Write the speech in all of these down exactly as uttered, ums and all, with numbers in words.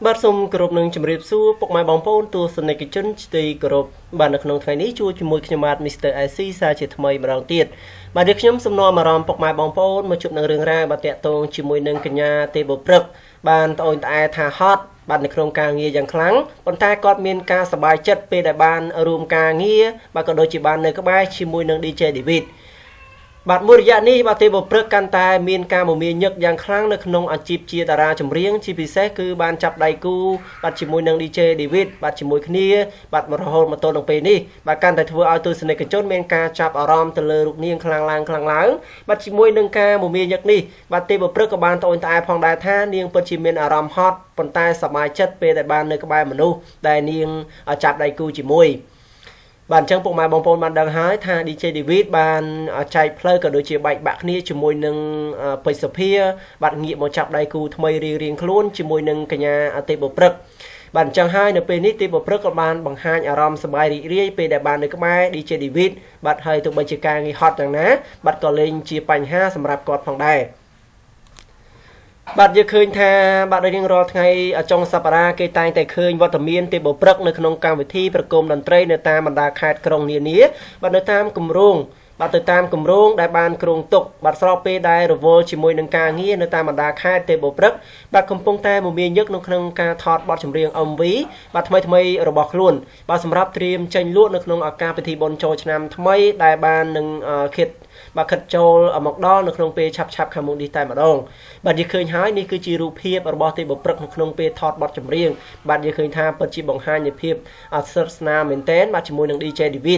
បាត់សូមគោរពនឹងជម្រាបសួរពុកម៉ែបងប្អូនទស្សនិកជនទីគោរពបាននៅក្នុងថ្ងៃនេះជួបជាមួយខ្ញុំបាទ Mister I C សាជាថ្មីម្ដងទៀតបាទនេះខ្ញុំសំណួរអារម្មណ៍ពុកម៉ែបងប្អូនមកជួបនឹងរឿងរ៉ាវបាទតាក់ទងជាមួយនឹងកញ្ញាទេពព្រឹកបានត្អូញត្អែថាហត់បាទនៅក្នុងការងារយ៉ាងខ្លាំងប៉ុន្តែគាត់មានការសប្បាយចិត្តពេលដែលបានរួមការងារបាទក៏ដូចជាបាននៅក្បែរជាមួយនឹង D J David បាទមួយរយៈនេះបាទទេពព្រឹកកាន់តែមានការមមាញឹកយ៉ាងខ្លាំងនៅក្នុងអាជីពជាតារាចម្រៀងជាពិសេសគឺបានចាប់ដៃគូបាទជាមួយនឹង D J David បាទជាមួយគ្នាបាទរហូតមកទល់នឹងពេលនេះបាទកាន់តែធ្វើឲ្យទស្សនិកជនមានការចាប់អារម្មណ៍ទៅលើរូបនាងខ្លាំងឡើងខ្លាំងឡើងបាទជាមួយនឹងការមមាញឹកនេះបាទទេពព្រឹកក៏បានត្អូញត្អែផងដែរថានាងពិតជាមានអារម្មណ៍ហត់ប៉ុន្តែសប្បាយចិត្តពេលដែលបាននៅក្បែរមនុស្សដែលនាងចាប់ដៃគូជាមួយបាទអញ្ចឹងពុកម៉ែបងប្អូនបានដឹងហើយថា D J David បានចែកផ្លូវក៏ដូចជាបែកបាក់គ្នាជាមួយនឹងពេជ្រសុភាបាទងាកមកចាប់ដៃគូថ្មីរៀងរៀងខ្លួនជាមួយនឹងកញ្ញាទេពព្រឹកបាទអញ្ចឹងហើយនៅពេលនេះទេពព្រឹកក៏បានបង្ហាញអារម្មណ៍សប្បាយរីករាយពេលដែលបាននៅក្បែរ D J David បាទហើយទោះបីជាការងារហត់យ៉ាងណាបាទក៏លែងជាបញ្ហាសម្រាប់គាត់ផងដែរបាទយើងឃើញថាបាទរៀងរាល់ថ្ងៃចុងសប្តាហ៍គេតែងតែឃើញវត្តមានទេពព្រឹកនៅក្នុងកម្មវិធីប្រគំតន្ត្រីនៅតាមបណ្ដាខេត្តក្រុងនានាបាទនៅតាមគម្រោងបាទទៅតាមគម្រោងដែលបានគ្រោងទុកបាទស្របពេលដែលរវល់ជាមួយនឹងការងារនៅតាមបណ្ដាខេត្តទេពព្រឹកបាទកំពុងតែមមាញឹកនៅក្នុងការថតបទចម្រៀង M V បាទថ្មីថ្មីរបស់ខ្លួនបាទសម្រាប់ត្រៀមចេញលក់នៅក្នុងឱកាសពិធីបុណ្យចូលឆ្នាំថ្មីដែលបាននឹងខិតបាទខិតចូលមកដល់នៅក្នុងពេលឆាប់ឆាប់ខាងមុខនេះតែម្ដងបាទយើងឃើញហើយនេះគឺជារូបភាពរបស់ទេពព្រឹកនៅក្នុងពេលថតបទចម្រៀងបាទយើងឃើញថាពិតជាបង្ហាញនៃភាពស្និទ្ធស្នាលមែនទែនបាទជាមួយនឹង D J David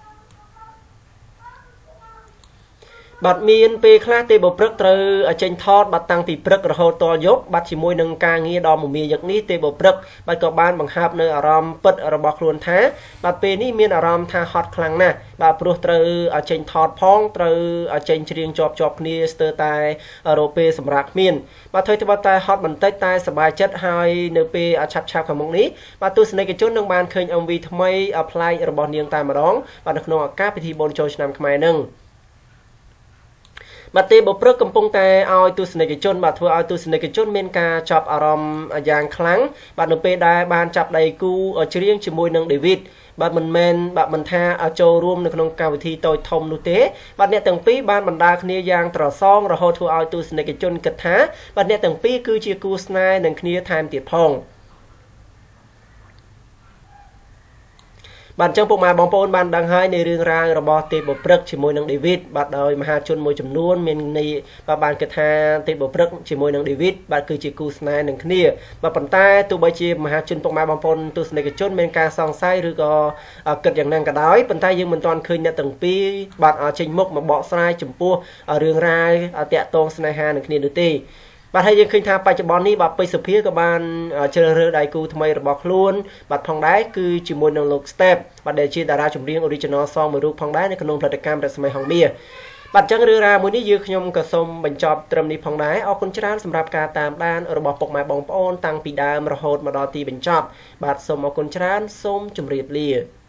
បាទមានពេលខ្លះទេពព្រឹកត្រូវចេញថតបាទតាំងពីព្រឹករហូតដល់យប់បាទជាមួយនឹងការងារដ៏មមាញឹកនេះទេពព្រឹកបាទក៏បានបង្ហើបនៅអារម្មណ៍ពិតរបស់ខ្លួនថាបាទពេលនេះមានអារម្មណ៍ថាហត់ខ្លាំងណាស់បាទព្រោះត្រូវចេញថតផងត្រូវចេញច្រៀងជាប់ជាប់គ្នាស្ទើរតែរោពេលសម្រាប់គ្មានបាទធ្វើទៅតែហត់បន្តិចតែសប្បាយចិត្តហើយនៅពេលឆាប់ឆាប់ខាងមុខនេះបាទទស្សនិកជននឹងបានឃើញ M V ថ្មីប្លែករបស់នាងតែម្ដងបាទនៅក្នុងឱកាសពិធីបុណ្យចូលឆ្នាំខ្មែរនឹងបាទទេពព្រឹកកំពុងតែឲ្យទស្សនិកជនបាទធ្វើឲ្យទស្សនិកជនមានការចាប់អារម្មណ៍យ៉ាងខ្លាំងបាទនៅពេលដែលបានចាប់ដៃគូច្រៀងជាមួយនឹង David បាទមិនមែនបាទមិនថាចូលរួមនៅក្នុងកម្មវិធីតូចធំនោះទេបាទអ្នកទាំងពីរបានបណ្ដាគ្នាយ៉ាងត្រសងរហូតធ្វើឲ្យទស្សនិកជនគិតថាបាទអ្នកទាំងពីរគឺជាគូស្នេហ៍នឹងគ្នាថែមទៀតផងបាទអញ្ចឹងពុកម៉ែបងប្អូនបានដឹងហើយនៃរឿងរ៉ាវរបស់ទេពព្រឹកជាមួយនឹង David បាទដោយមហាជនមួយចំនួនមានន័យបាទបានគិតថាទេពព្រឹកជាមួយនឹង David បាទគឺជាគូស្នេហ៍នឹងគ្នាបាទប៉ុន្តែទោះបីជាមហាជនពុកម៉ែបងប្អូនទស្សនិកជនមានការសង្ស័យឬក៏គិតយ៉ាងណាក៏ដោយប៉ុន្តែយើងមិនទាន់ឃើញអ្នកទាំងពីរបាទចេញមុខមកបកស្រាយចំពោះរឿងរ៉ាវតាក់ទងស្នេហានឹងគ្នានោះទេបាទហើយយើងឃើញថាបច្ចុប្បន្ននេះបាទពេជ្រសុភាក៏បានជ្រើសរើសដៃគូថ្មីរបស់ខ្លួនបាទផងដែរគឺជាមួយនឹងលោក Step បាទដែលជាតារាចម្រៀង Original Song មួយរូបផងដែរនៅក្នុងផលិតកម្មរស្មីហងមាសបាទអញ្ចឹងរឿងរ៉ាវមួយនេះយើងខ្ញុំក៏សូមបញ្ចប់ត្រឹមនេះផងដែរអរគុណច្រើនសម្រាប់ការតាមដានរបស់ពុកម៉ែបងប្អូនតាំងពីដើមរហូតមកដល់ទីបញ្ចប់បាទសូមអរគុណច្រើនសូមជម្រាបលា